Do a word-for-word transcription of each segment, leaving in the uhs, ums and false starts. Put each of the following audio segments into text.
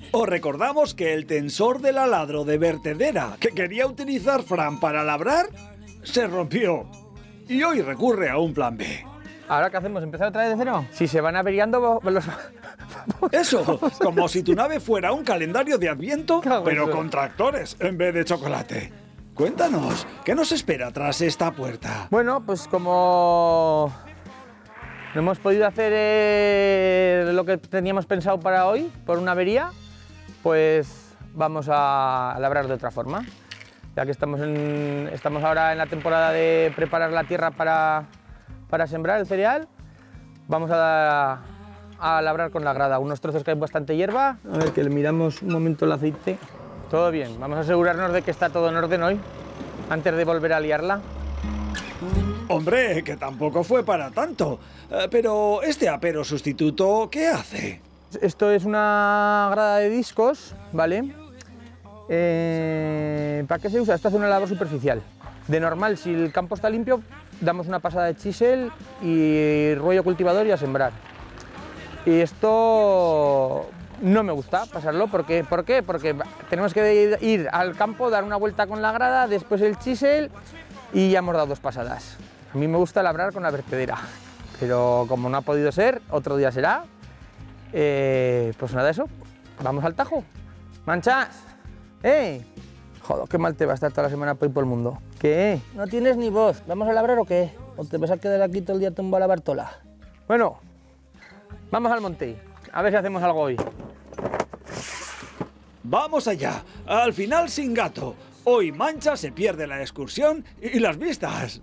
Os recordamos que el tensor del aladro de vertedera que quería utilizar Fran para labrar se rompió y hoy recurre a un plan B. ¿Ahora qué hacemos? ¿Empezar otra vez de cero? Si se van averiando los... Eso, como si tu nave fuera un calendario de Adviento, pero con tractores en vez de chocolate. Cuéntanos, ¿qué nos espera tras esta puerta? Bueno, pues como no hemos podido hacer eh, lo que teníamos pensado para hoy, por una avería, pues vamos a labrar de otra forma. Ya que estamos, en, estamos ahora en la temporada de preparar la tierra para, para sembrar el cereal, vamos a, a labrar con la grada. Unos trozos que hay bastante hierba. A ver, que le miramos un momento el aceite. Todo bien, vamos a asegurarnos de que está todo en orden hoy, antes de volver a liarla. Hombre, que tampoco fue para tanto. Eh, pero este apero sustituto, ¿qué hace? Esto es una grada de discos, ¿vale? Eh, ¿Para qué se usa? Esto hace una labor superficial. De normal, si el campo está limpio, damos una pasada de chisel y rollo cultivador y a sembrar. Y esto no me gusta pasarlo, porque, ¿por qué? Porque tenemos que ir al campo, dar una vuelta con la grada, después el chisel y ya hemos dado dos pasadas. A mí me gusta labrar con la vertedera, pero como no ha podido ser, otro día será. Eh, pues nada de eso, vamos al tajo. ¡Manchas! ¡Eh! Joder, qué mal te va a estar toda la semana por ir por el mundo. ¿Qué? ¿No tienes ni voz? ¿Vamos a labrar o qué? ¿O te vas a quedar aquí todo el día tumbado a la Bartola? Bueno, vamos al monte, a ver si hacemos algo hoy. ¡Vamos allá! Al final sin gato. Hoy Mancha se pierde la excursión y las vistas.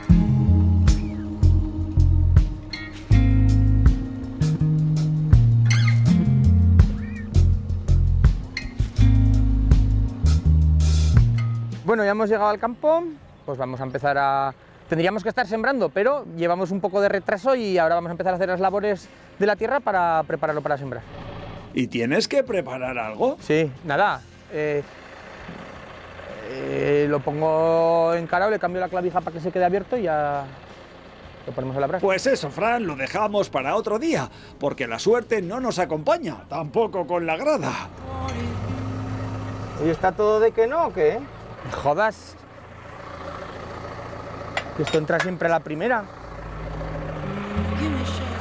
Bueno, ya hemos llegado al campo, pues vamos a empezar a... Tendríamos que estar sembrando, pero llevamos un poco de retraso y ahora vamos a empezar a hacer las labores de la tierra para prepararlo para sembrar. ¿Y tienes que preparar algo? Sí, nada. Eh, eh, lo pongo encarado, le cambio la clavija para que se quede abierto y ya lo ponemos a labrar. Pues eso, Fran, lo dejamos para otro día, porque la suerte no nos acompaña, tampoco con la grada. ¿Y está todo de que no o qué? Jodas. Esto entra siempre a la primera.